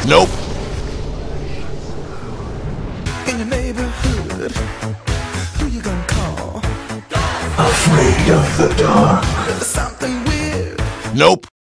Nope. In your neighborhood, who you gonna call? Afraid of the dark. Something weird. Nope.